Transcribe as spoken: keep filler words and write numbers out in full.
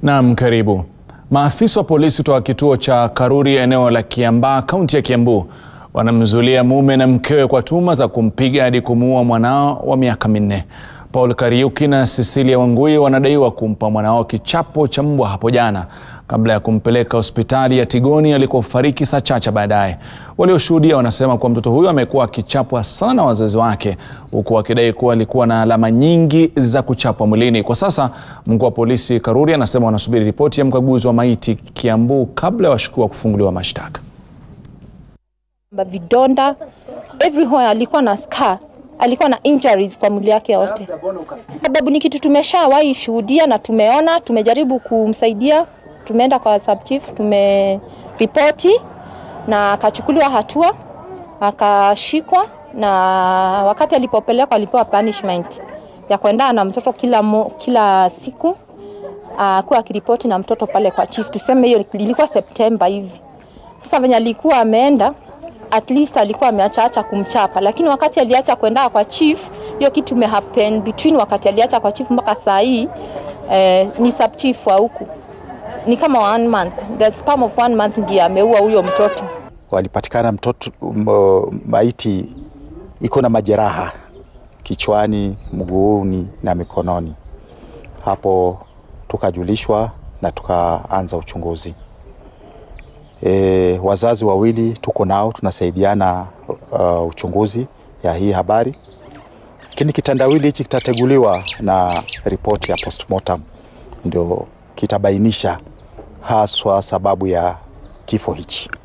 Naam, karibu. Maafisa wa polisi kutoka kituo cha Karuri eneo la Kiambaa, kaunti ya Kiambu, wanamzuilia mume na mkewe kwa tuhuma za kumpiga hadi kumuua mwanao wa miaka minne. Paul Kariuki na Cecilia Wangui wanadaiwa kumpa mwanao kichapo cha mbwa hapo jana kabla ya kumpeleka hospitali ya Tigoni alikofariki saa chache baadaye. Walioshuhudia wanasema kuwa mtoto huyo amekuwa akichapwa sana na wazazi wake, huku wakidai kuwa alikuwa na alama nyingi za kuchapwa mwilini. Kwa sasa mkuu wa polisi Karuri anasema wanasubiri ripoti ya mkaguzi wa maiti Kiambu kabla ya washukiwa kufunguliwa mashtaka. Vidonda everywhere, alikuwa na scar, alikuwa na injuries kwa mwili yake yote. Sababu ni kitu tumeshawahi shuhudia na tumeona, tumejaribu kumsaidia, tumeenda kwa sub chief, tumeripoti na akachukuliwa hatua, akashikwa, na wakati alipopelekwa alipewa punishment ya kuendana na mtoto kila mo, kila siku uh, kuwa akiripoti na mtoto pale kwa chief. Tuseme hiyo ilikuwa September hivi. Sasa venye alikuwa ameenda, at least alikuwa ameacha kumchapa, lakini wakati aliacha kwenda kwa chief, hiyo kitu imehappen between wakati aliacha kwa chief mpaka saa hii eh, ni sub chief wa huku ni kama one month, the span of one month ndiye ameua huyo mtoto. Walipatikana mtoto maiti iko na majeraha kichwani, mguuni na mikononi. Hapo tukajulishwa na tukaanza uchunguzi. E, wazazi wawili tuko nao, tunasaidiana uh, uchunguzi ya hii habari. Lakini kitandawili hichi kitateguliwa na ripoti ya postmortem, ndio kitabainisha haswa sababu ya kifo hichi.